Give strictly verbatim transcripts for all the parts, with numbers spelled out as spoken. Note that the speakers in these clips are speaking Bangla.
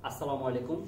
আসসালামু আলাইকুম।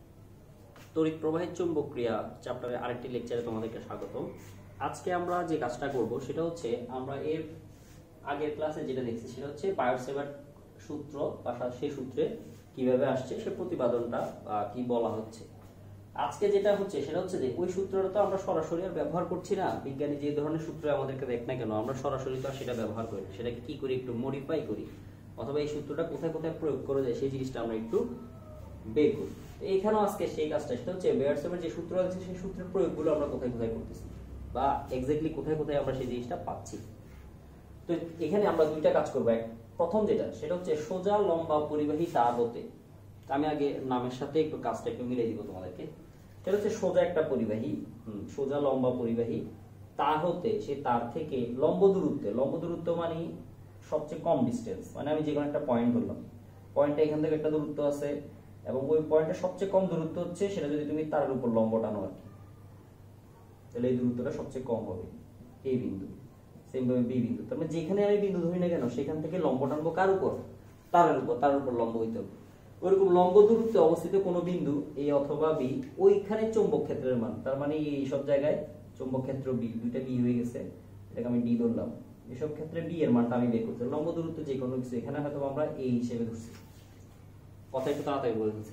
তড়িৎ প্রবাহের চৌম্বক ক্রিয়া চ্যাপ্টারের আরেকটি লেকচারে তোমাদেরকে স্বাগতম। আজকে আমরা যে কাজটা করব সেটা হচ্ছে আমরা এর আগের ক্লাসে যেটা দেখছি সেটা হচ্ছে বায়োট-সেভার্ট সূত্র বা সেই সূত্রে কিভাবে আসছে সে প্রতিপাদনটা কি বলা হচ্ছে। আজকে যেটা হচ্ছে সেটা হচ্ছে যে ওই সূত্রটা তো আমরা সরাসরি আর ব্যবহার করছি না। বিজ্ঞানী যে ধরনের সূত্র আমাদেরকে দেখ না কেন আমরা সরাসরি তো সেটা ব্যবহার করি, সেটাকে কি করি একটু মডিফাই করি, অথবা এই সূত্রটা কোথায় কোথায় প্রয়োগ করা যায় সেই জিনিসটা আমরা একটু বের করি। এইখানেও আজকে সেই কাজটা, সেটা হচ্ছে বায়োট-সেভার্ট যে সূত্র আছে সেই সূত্রের প্রয়োগগুলো আমরা কোথায় কোথায় করতেছি বা এক্স্যাক্টলি কোথায় কোথায় আমরা সেই জিনিসটা পাচ্ছি। তো এখানে আমরা দুইটা কাজ করবো। প্রথম যেটা সেটা হচ্ছে সোজা লম্বা পরিবাহী তার হতে, আমি আগে নামের সাথে একটু কাজটা একটু মিলিয়ে দিব তোমাদেরকে। সেটা হচ্ছে সোজা একটা পরিবাহী, সোজা লম্বা পরিবাহী তার হতে, সে তার থেকে লম্ব দূরত্বে, লম্ব দূরত্ব মানে সবচেয়ে কম ডিস্টেন্স, মানে আমি যে কোনো একটা পয়েন্ট ধরলাম, পয়েন্টটা এখান থেকে একটা দূরত্ব আছে এবং ওই পয়েন্টের সবচেয়ে কম দূরত্ব হচ্ছে সেটা যদি তুমি তার উপর লম্ব টানো আর কি, তাহলে এই দূরত্বটা সবচেয়ে কম হবে এই বিন্দু। সেম ভাবে বি বিন্দু, তার মানে যেখানে আমি বিন্দু ধরি না কেন সেখান থেকে লম্ব টানবো কার উপর? তারের উপর, তার উপর লম্ব হইতে হবে। ওইরকম লম্ব দূরত্বে অবস্থিত কোনো বিন্দু এ অথবা বি, ওইখানে চৌম্বক ক্ষেত্রের মান, তার মানে এই সব জায়গায় চৌম্বক ক্ষেত্র বি, দুইটা বি হয়ে গেছে, এটাকে আমি ডি ধরলাম। এসব ক্ষেত্রে বি এর মানটা আমি বের করতে, লম্ব দূরত্ব যে কোনো কিছু, এখানে হয়তো আমরা এই হিসেবে ধরছি। কথা একটু তাড়াতাড়ি বলে দিচ্ছি।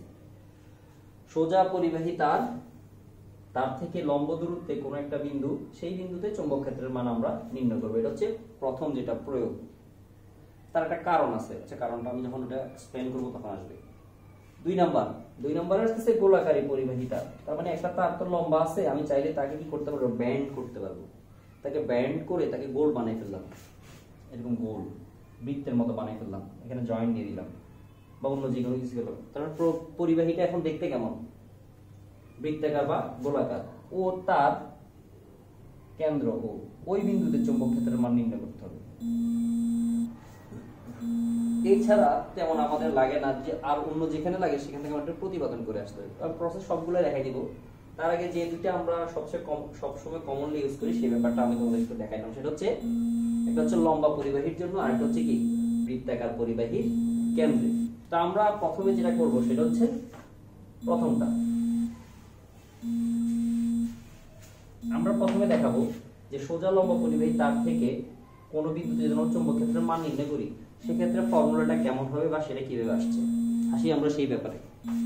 সোজা পরিবাহী তার, তার থেকে লম্ব দূরত্বে কোনো একটা বিন্দু, সেই বিন্দুতে চৌম্বক ক্ষেত্রের মান আমরা নির্ণয় করবো। এটা হচ্ছে প্রথম যেটা প্রয়োগ। তার একটা কারণ আছে, আচ্ছা কারণটা আমি যখন এটা এক্সপ্লেইন করবো তখন আসবে। দুই নাম্বার, দুই নাম্বার আসতেছে গোলাকারী পরিবাহী তার, তার মানে একটা তার তো লম্বা আছে, আমি চাইলে তাকে কি করতে পারবো? ব্যান্ড করতে পারবো। তাকে ব্যান্ড করে তাকে গোল বানিয়ে ফেললাম, এরকম গোল বৃত্তের মতো বানিয়ে ফেললাম, এখানে জয়েন্ট দিয়ে দিলাম বা অন্য যে কোনো কিছু গেল। তার পরিবাহীটা এখন দেখতে কেমন? বৃত্তাকার বা গোলাকার। ও তার কেন্দ্র ও ওই বিন্দুতে চৌম্বক ক্ষেত্রের মান নির্ণয় করতে হবে। এছাড়া তেমন আমাদের লাগে না যে আর অন্য যেখানে লাগে সেখান থেকে আমাদের প্রতিপাদন করে আসতে হবে। প্রসেস সবগুলো দেখাই দিব। তার আগে যে দুইটা আমরা সবচেয়ে কম সবসময় কমনলি ইউজ করি সেই ব্যাপারটা আমি তোমাদের একটু দেখাইলাম। সেটা হচ্ছে একটা হচ্ছে লম্বা পরিবাহীর জন্য, আর একটা হচ্ছে কি বৃত্তাকার পরিবাহীর কেন্দ্রে। তা আমরা প্রথমে যেটা করব সেটা হচ্ছে প্রথমটা আমরা প্রথমে দেখাবো যে সোজা লম্বা পরিবাহী তার থেকে কোন বিন্দুতে যখন চৌম্বক ক্ষেত্রের মান নির্ণয় করি সেক্ষেত্রে ফর্মুলাটা কেমন হবে বা সেটা কিভাবে আসছে, আসি আমরা সেই ব্যাপারে।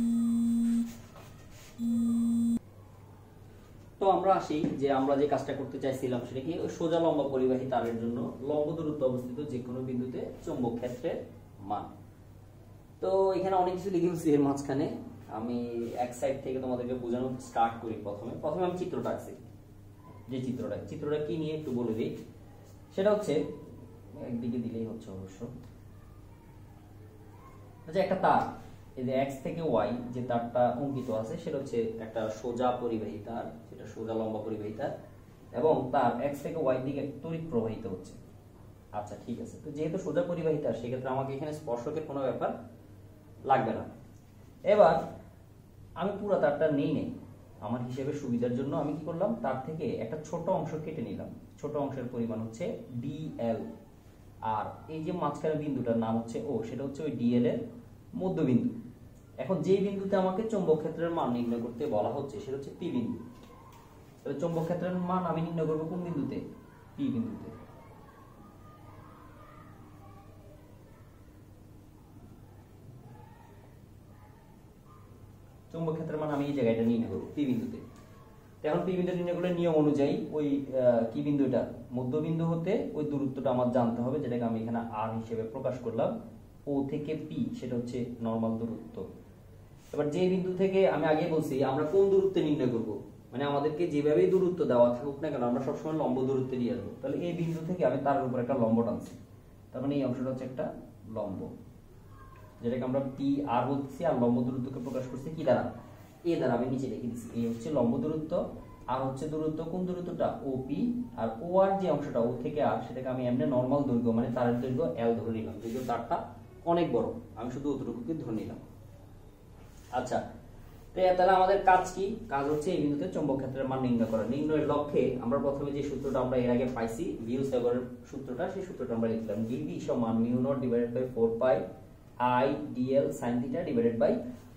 তো আমরা আসি যে আমরা যে কাজটা করতে চাইছিলাম সেটা কি, ওই সোজা লম্বা পরিবাহী তারের জন্য লম্ব দূরত্ব অবস্থিত যে কোনো বিন্দুতে চৌম্বক ক্ষেত্রের মান। তো এখানে অনেক কিছু লিখে ফেলছি এর মাঝখানে, আমি এক সাইড থেকে তোমাদেরকে বোঝানো স্টার্ট করি। প্রথমে প্রথমে আমি চিত্রটা আঁকছি, যে চিত্রটা চিত্রটা কি নিয়ে একটু বলে দিই। সেটা হচ্ছে একদিকে দিলেই হচ্ছে অবশ্য, আচ্ছা একটা তার, এই যে এক্স থেকে ওয়াই যে তারটা অঙ্কিত আছে সেটা হচ্ছে একটা সোজা পরিবাহী তার, সেটা সোজা লম্বা পরিবাহী তার, এবং তার এক্স থেকে ওয়াই দিকে তড়িৎ প্রবাহিত হচ্ছে। আচ্ছা ঠিক আছে, তো যেহেতু সোজা পরিবাহী তার সেক্ষেত্রে আমাকে এখানে স্পর্শকের কোনো ব্যাপার লাগবে না। এবার আমি পুরো তারটা নেই নেই আমার হিসেবে সুবিধার জন্য আমি কি করলাম, তার থেকে একটা ছোট অংশ কেটে নিলাম। ছোট অংশের পরিমাণ হচ্ছে ডিএল, আর এই যে মাঝখানে বিন্দুটার নাম হচ্ছে ও, সেটা হচ্ছে ওই ডিএল এর মধ্যবিন্দু। এখন যে বিন্দুতে আমাকে চৌম্বক ক্ষেত্রের মান নির্ণয় করতে বলা হচ্ছে সেটা হচ্ছে পি বিন্দু। তাহলে চৌম্বক ক্ষেত্রের মান আমি নির্ণয় করবো কোন বিন্দুতে? পি বিন্দুতে। চৌম্বক ক্ষেত্রের মান আমি এই জায়গাটা নির্ণয় করবো পি বিন্দুতে। এখন পি বিন্দু নির্ণয় করলে নিয়ম অনুযায়ী ওই কি বিন্দুটা মধ্যবিন্দু হতে ওই দূরত্বটা আমার জানতে হবে, যেটাকে আমি এখানে আর হিসেবে প্রকাশ করলাম। ও থেকে পি সেটা হচ্ছে নরমাল দূরত্ব। এবার যে বিন্দু থেকে আমি আগে বলছি আমরা কোন দূরত্বে নির্ণয় করব, মানে আমাদেরকে যেভাবেই দূরত্ব দেওয়া থাকুক না কেন আমরা সবসময় লম্ব দূরত্বে নিয়ে আসবো। তাহলে এই বিন্দু থেকে আমি তার উপর একটা লম্ব টানছি, তার মানে এই অংশটা হচ্ছে একটা লম্ব, যেটাকে আমরা পি আর বলছি, আর লম্ব দূরত্বকে প্রকাশ করছি কি দ্বারা? এ দ্বারা। আমি নিচে লিখে দিচ্ছি, এই হচ্ছে লম্ব দূরত্ব, আর হচ্ছে দূরত্ব কোন দূরত্বটা? ওপি, আর ও আর যে অংশটা ও থেকে আর সেটাকে আমি এমনি নরমাল দৈর্ঘ্য মানে তারের দৈর্ঘ্য এল ধরে নিলাম, যদিও তারটা অনেক বড়, আমি শুধু অতটুকুকে ধরে নিলাম। আচ্ছা, তাহলে আমাদের কাজ কি? কাজ হচ্ছে এই বিন্দুতে চৌম্বক ক্ষেত্রের মান নির্ণয় করা। নির্ণয়ের লক্ষ্যে আমরা প্রথমে যে সূত্রটা আমরা এর আগে পাইছি বিউসেভারের সূত্রটা, সেই সূত্রটা আমরা লিখলাম ডিবি সমান mu naught divided by four pi I dl sin theta divided by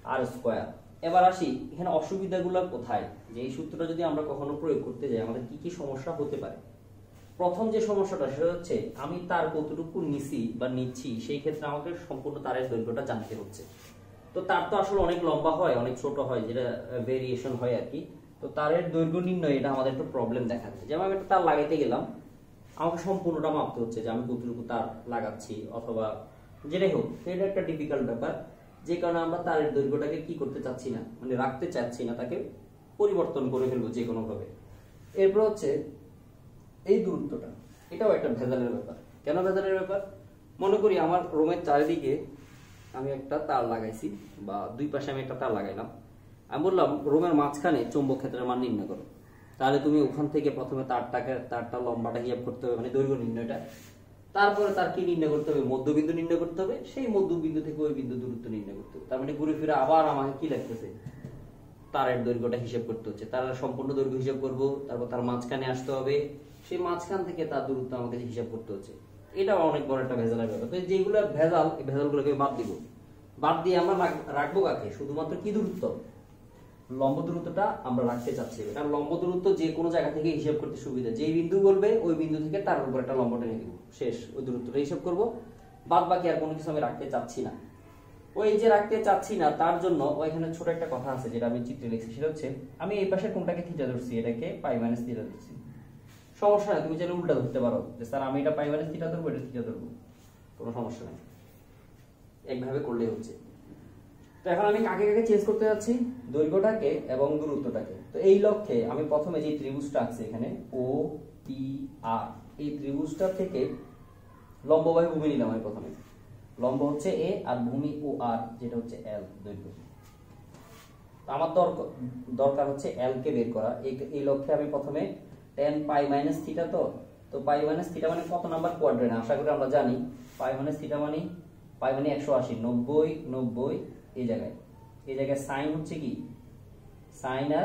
r square. এবার আসি এখানে অসুবিধাগুলো কোথায়, যে এই সূত্রটা যদি আমরা কখনো প্রয়োগ করতে যাই আমাদের কি কি সমস্যা হতে পারে। প্রথম যে সমস্যাটা সেটা হচ্ছে আমি তার কতটুকু নিছি বা নিচ্ছি, সেই ক্ষেত্রে আমাকে সম্পূর্ণ তারের দৈর্ঘ্যটা জানতে হচ্ছে। তো তার তো আসলে অনেক লম্বা হয়, অনেক ছোট হয়, যেটা ভেরিয়েশন হয় আর কি। তো তারের দৈর্ঘ্য নির্ণয় এটা আমাদের একটু প্রবলেম দেখা যায়। যেমন আমি একটা তার লাগাইতে গেলাম, আমাকে সম্পূর্ণটা মাপতে হচ্ছে যে আমি কতটুকু তার লাগাচ্ছি, অথবা যেটাই হোক, এটা একটা ডিফিকাল্ট ব্যাপার। যে কারণে আমরা তারের দৈর্ঘ্যটাকে কি করতে চাচ্ছি না, মানে রাখতে চাচ্ছি না, তাকে পরিবর্তন করে ফেলবো যে কোনো ভাবে। এরপর হচ্ছে এই দূরত্বটা, এটাও একটা ভেজালের ব্যাপার। কেন ভেজালের ব্যাপার? মনে করি আমার রুমের চারিদিকে আমি একটা তার লাগাইছি, বা দুই পাশে আমি একটা তার লাগাইলাম। আমি বললাম রুমের মাঝখানে চৌম্বক ক্ষেত্রের মান নির্ণয় করো। তাহলে তুমি ওখান থেকে প্রথমে তারটাকে তারটা লম্বাটা হিসাব করতে হবে, মানে দৈর্ঘ্য নির্ণয়টা। তারপরে তার কি নির্ণয় করতে হবে? মধ্যবিন্দু নির্ণয় করতে হবে। সেই মধ্যবিন্দু থেকে ওই বিন্দু দূরত্ব নির্ণয় করতে হবে। তার মানে ঘুরে ফিরে আবার আমাকে কি লাগতেছে? তারের দৈর্ঘ্যটা হিসাব করতে হচ্ছে। তার সম্পূর্ণ দৈর্ঘ্য হিসাব করব, তারপর তার মাঝখানে আসতে হবে, সেই মাঝখান থেকে তার দূরত্ব আমাকে হিসাব করতে হচ্ছে। এটা অনেক বড় একটা ভেজালের ব্যাপার। তো যেগুলো ভেজাল, এই ভেজালগুলোকে বাদ দিব। বাদ দিয়ে আমরা রাখবো কাকে? শুধুমাত্র কি দূরত্ব? লম্ব দূরত্বটা আমরা রাখতে চাচ্ছি। কারণ লম্ব দূরত্ব যে কোনো জায়গা থেকে হিসাব করতে সুবিধা। যেই বিন্দু বলবে ওই বিন্দু থেকে তার উপর একটা লম্ব টেনে দিব, শেষ। ওই দূরত্বটা হিসাব করব, বাদ বাকি আর কোনো কিছু আমি রাখতে চাচ্ছি না। ওই যে রাখতে চাচ্ছি না, তার জন্য ওইখানে ছোট একটা কথা আছে যেটা আমি চিত্রে লিখছি। সেটা হচ্ছে আমি এই পাশে কোনটাকে থিটা ধরছি, এটাকে পাই মাইনাস থিটা ধরছি। সমস্যা নাই, তুমি চাইলে উল্টা ধরতে পারো, যে স্যার আমি এটা পাই মাইনাস থিটা ধরবো, এটা থিটা ধরবো, কোনো সমস্যা নাই, একভাবে করলেই হচ্ছে। তো এখন আমি কাকে কাকে চেঞ্জ করতে যাচ্ছি? দৈর্ঘ্যটাকে এবং দূরত্বটাকে। তো এই লক্ষ্যে আমি প্রথমে যে ত্রিভুজটা আছে এখানে ও পি আর, এই ত্রিভুজটা থেকে লম্ববাহী ভূমি নিলাম আমি প্রথমে। লম্ব হচ্ছে এ আর ভূমি ও আর, যেটা হচ্ছে এল দৈর্ঘ্য। আমার দরকার দরকার হচ্ছে এল কে বের করা। এই লক্ষ্যে আমি প্রথমে টেন পাই মাইনাস থিটা, তো তো পাই মাইনাস থিটা মানে কত নাম্বার কোয়াড্রেন্ট? আশা করি আমরা জানি পাই মাইনাস থিটা মানে পাই মানে একশো আশি, নব্বই নব্বই এই জায়গায়। এই জায়গায় সাইন হচ্ছে কি? সাইন আর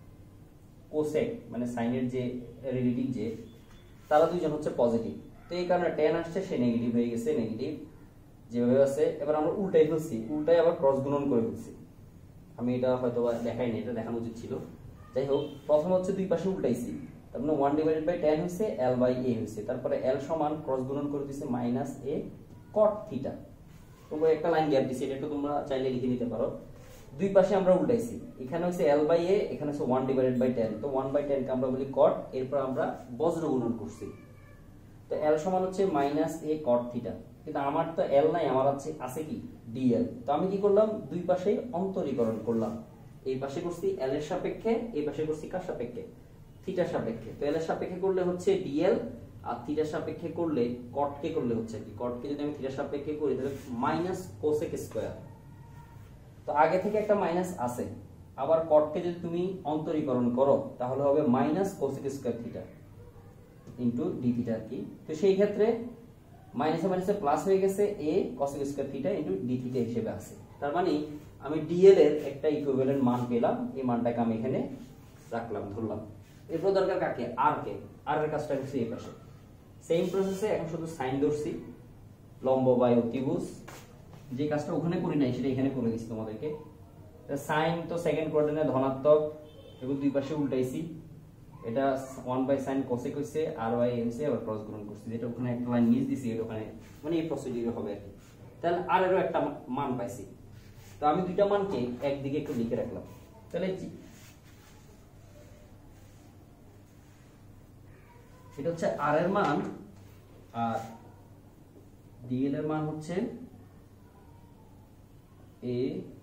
কোসেক, মানে সাইনের যে রিলেটিভ, যে তারা দুইজন হচ্ছে পজিটিভ। তো এই কারণে টেন আসছে, সে নেগেটিভ হয়ে গেছে, নেগেটিভ যেভাবে আছে। এবার আমরা উল্টাই ফেলছি, উল্টাই আবার ক্রস গুণন করে ফেলছি। আমি এটা হয়তো দেখাইনি, এটা দেখানো উচিত ছিল। যাই হোক, প্রথম হচ্ছে দুই পাশে উল্টাইছি, তার মানে ওয়ান ডিভাইডেড বাই টেন হয়েছে, এল বাই এ হয়েছে। তারপরে এল সমান ক্রস গুণন করে দিচ্ছে মাইনাস এ কট থিটা। তোমরা একটা লাইন গ্যাপ দিছি, এটা একটু তোমরা চাইলে লিখে নিতে পারো। দুই পাশে আমরা উল্টাইছি, এখানে হচ্ছে এল বাই এ, এখানে হচ্ছে ওয়ান ডিভাইডেড বাই টেন। তো ওয়ান বাই টেন কে আমরা বলি কট, এরপর আমরা বজ্র গুণন করছি। তো এল সমান হচ্ছে মাইনাস এ কট থিটা। কিন্তু আমার তো এল নাই, আমার আছে আছে কি? ডিএল। তো আমি কি করলাম? দুই পাশে অন্তরীকরণ করলাম। এই পাশে করছি এল এর সাপেক্ষে, এই পাশে করছি কার সাপেক্ষে? থিটার সাপেক্ষে। তো এল এর সাপেক্ষে করলে হচ্ছে ডিএল, আর থিটার সাপেক্ষে করলে কট কে করলে হচ্ছে কি? কট কে যদি আমি থিটার সাপেক্ষে করি তাহলে মাইনাস কোসেক স্কয়ার। তো আগে থেকে একটা মাইনাস আছে, আবার কট কে যদি তুমি অন্তরীকরণ করো তাহলে হবে minus cosec square theta into d theta কি। তো সেই ক্ষেত্রে মাইনাসে মাইনাসে প্লাস হয়ে গেছে, a cosec square theta into d theta হিসেবে আছে। তার মানে আমি ডিএল এর একটা ইকুইভ্যালেন্ট মান পেলাম, এই মানটাকে আমি এখানে রাখলাম, ধরলাম। এরপর দরকার কাকে? আর কে। আর এর কাজটা করছি এই পাশে, সেম প্রসেসে এখন শুধু সাইন ধরছি, লম্ব বাই ত্রিভুজ। যে কাজটা ওখানে করি নাই সেটা এখানে করে দিচ্ছি তোমাদেরকে। সাইন তো সেকেন্ড কোয়াড্রেন্টে ধনাত্মক, এবং দুই পাশে উল্টাইছি। এটা ওয়ান বাই সাইন কোসেক হইছে, আর বাই এ হইছে, আবার ক্রস গুণন করছি। যেটা ওখানে একটা লাইন মিস দিছি, এটা ওখানে মানে এই প্রসিডিউর হবে আর কি। তাহলে আর এরও একটা মান পাইছি। তো আমি দুইটা মানকে একদিকে একটু লিখে রাখলাম। তাহলে এটা হচ্ছে আর এর মান, আর ডিএল এর মান হচ্ছে a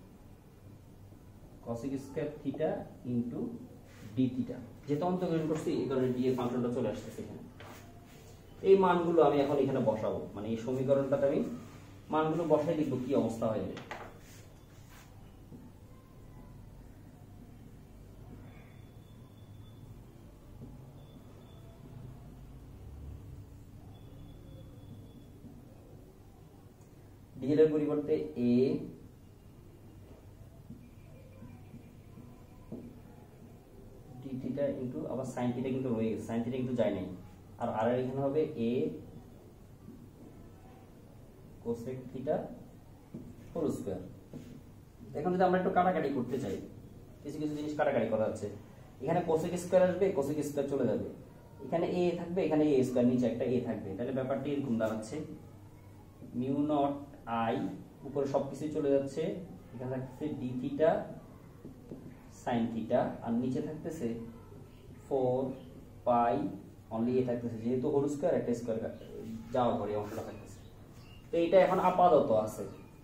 cosec square theta into d theta. যেহেতু অন্তর্গ্রহণ করছি এই কারণে ডি এর ফাংশনটা চলে আসছে এখানে। এই মানগুলো আমি এখন এখানে বসাবো, মানে এই সমীকরণটাতে আমি মানগুলো বসাই লিখব, কি অবস্থা হয়ে যাবে। ডি এর পরিবর্তে এ ডি থিটা ইনটু আবার sin থিটা কিন্তু রয়ে গেছে, sin থিটা কিন্তু যায় নাই। আর আর এর এখানে হবে a cosec theta whole square. এখন যদি আমরা একটু কাটাকাটি করতে চাই, কিছু কিছু জিনিস কাটাকাটি করা আছে, এখানে কোসেক স্কয়ার আসবে, কোসেক স্কয়ার চলে যাবে, এখানে এ থাকবে, এখানে এ স্কয়ার, নিচে একটা এ থাকবে, তাহলে ব্যাপারটা এরকম দাঁড়াচ্ছে মিউ নট আই, উপরে সবকিছু চলে যাচ্ছে, এখানে থাকতেছে ডি থিটা সাইন থিটা, আর নিচে থাকতেছে ফোর পাই অনলি এ থাকতেছে, যেহেতু হোল স্কয়ার একটা স্কয়ার যাওয়ার পরে অংশটা থাকতেছে। তো এইটা এখন আপাতত আছে,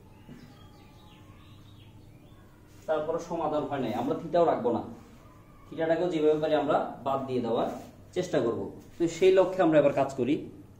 তারপরে সমাধান হয় নাই, আমরা থিটাও রাখবো না, থিটাটাকেও যেভাবে পারি আমরা বাদ দিয়ে দেওয়ার চেষ্টা করব। তো সেই লক্ষ্যে আমরা এবার কাজ করি।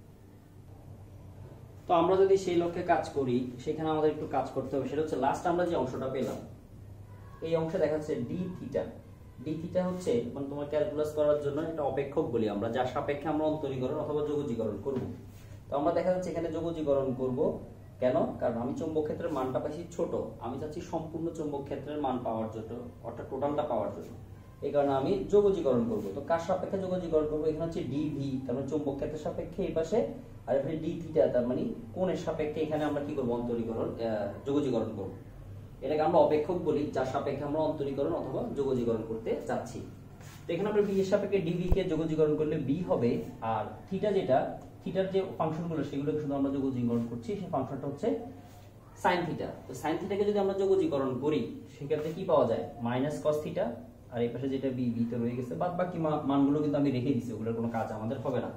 তো আমরা যদি সেই লক্ষ্যে কাজ করি, সেখানে আমাদের একটু কাজ করতে হবে, সেটা হচ্ছে লাস্ট আমরা যে অংশটা পেলাম, এই অংশে দেখাচ্ছে ডি থিটা। ডি থিটা হচ্ছে মানে তোমার ক্যালকুলাস করার জন্য একটা অপেক্ষক বলি আমরা, যার সাপেক্ষে আমরা অন্তরীকরণ অথবা যোগজীকরণ করব। তো আমরা দেখা যাচ্ছে এখানে যোগজীকরণ করব কেন? কারণ আমি চৌম্বক ক্ষেত্রের মানটা পাইছি ছোট, আমি চাচ্ছি সম্পূর্ণ চৌম্বক ক্ষেত্রের মান পাওয়ার জন্য, অর্থাৎ টোটালটা পাওয়ার জন্য, এই কারণে আমি যোগজীকরণ করব। তো কার সাপেক্ষে যোগজীকরণ করব? এখানে হচ্ছে ডিভি, তার মানে চৌম্বক ক্ষেত্রের সাপেক্ষে এই পাশে, আর এখানে ডি থিটা, তার মানে কোণের সাপেক্ষে এখানে আমরা কি করব? অন্তরীকরণ, যোগজীকরণ করব। এটাকে আমরা অপেক্ষক বলি, যার সাপেক্ষে আমরা অন্তরীকরণ অথবা যোগজীকরণ করতে যাচ্ছি। তো এখানে আমরা বি এর সাপেক্ষে ডিভি কে যোগজীকরণ করলে বি হবে, আর থিটা যেটা, থিটার যে ফাংশনগুলো সেগুলোকে শুধু আমরা যোগজীকরণ করছি, সেই ফাংশনটা হচ্ছে সাইন থিটা। তো সাইন থিটাকে যদি আমরা যোগজীকরণ করি, সেক্ষেত্রে কি পাওয়া যায়? মাইনাস কস থিটা, আর এই পাশে যেটা বি, বি তে রয়ে গেছে, বাদ বাকি মানগুলো কিন্তু আমি রেখে দিচ্ছি, ওগুলোর কোনো কাজ আমাদের হবে না।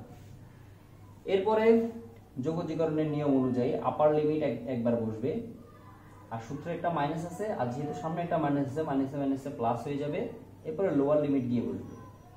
এরপরে যোগজীকরণের নিয়ম অনুযায়ী আপার লিমিট একবার বসবে, আর সূত্রে একটা মাইনাস আছে, আর যেহেতু সামনে একটা মাইনাস আছে, মাইনাসে মাইনাসে প্লাস হয়ে যাবে, এরপরে লোয়ার লিমিট গিয়ে বসবে।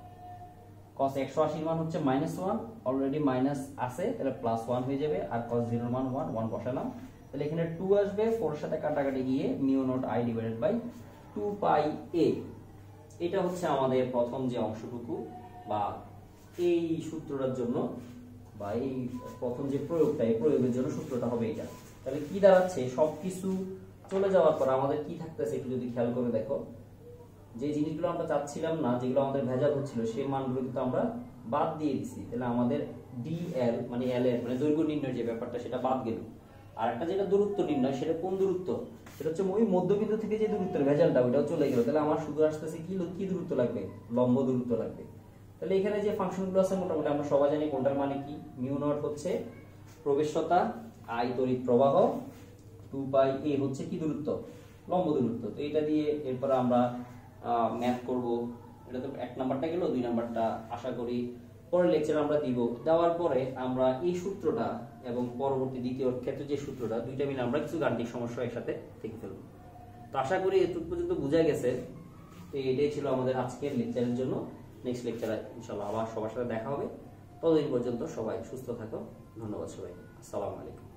cos একশো আশি মান হচ্ছে মাইনাস ওয়ান, অলরেডি মাইনাস আছে, তাহলে প্লাস ওয়ান হয়ে যাবে, আর cos জিরো মান ওয়ান, ওয়ান বসালাম, তাহলে এখানে টু আসবে, ফোর এর সাথে কাটাকাটি গিয়ে mu naught I divided by two pi a. এটা হচ্ছে আমাদের প্রথম যে অংশটুকু, বা এই সূত্রটার জন্য, বা এই প্রথম যে প্রয়োগটা, এই প্রয়োগের জন্য সূত্রটা হবে এটা। তাহলে কি দাঁড়াচ্ছে? সবকিছু চলে যাওয়ার পর আমাদের কি থাকতেছে একটু যদি খেয়াল করে দেখো, যে জিনিসগুলো আমরা চাচ্ছিলাম না, যেগুলো আমাদের ভেজাল হচ্ছিল, সেই মানগুলো কিন্তু আমরা বাদ দিয়ে দিছি। তাহলে আমাদের ডিএল মানে এল এর মানে দৈর্ঘ্য নির্ণয় যে ব্যাপারটা, সেটা বাদ গেল। আর একটা যেটা দূরত্ব নির্ণয়, সেটা কোন দূরত্ব? সেটা হচ্ছে ওই মধ্যবিন্দু থেকে যে দূরত্বের ভেজালটা, ওইটাও চলে গেল। তাহলে আমার শুধু আসতেছে কি কি দূরত্ব লাগবে? লম্ব দূরত্ব লাগবে। তাহলে এখানে যে ফাংশনগুলো আছে মোটামুটি আমরা সবাই জানি কোনটার মানে কি। মিউ নট হচ্ছে প্রবেশ্যতা, আই তড়িৎ প্রবাহ, টু পাই এ হচ্ছে কি দূরত্ব? লম্ব দূরত্ব। তো এটা দিয়ে এরপর আমরা ম্যাথ করব। এটা তো এক নাম্বারটা গেল, দুই নাম্বারটা আশা করি পরের লেকচারে আমরা দিব। দেওয়ার পরে আমরা এই সূত্রটা এবং পরবর্তী দ্বিতীয় ক্ষেত্রে যে সূত্রটা, দুইটা মিলে আমরা কিছু গাণিতিক সমস্যা একসাথে থেকে ফেলবো। তো আশা করি এতটুকু পর্যন্ত বোঝা গেছে। তো এটাই ছিল আমাদের আজকের লেকচারের জন্য। নেক্সট লেকচারে ইনশাআল্লাহ আবার সবার সাথে দেখা হবে। ততদিন পর্যন্ত সবাই সুস্থ থাকো। ধন্যবাদ সবাই। আসসালামু আলাইকুম।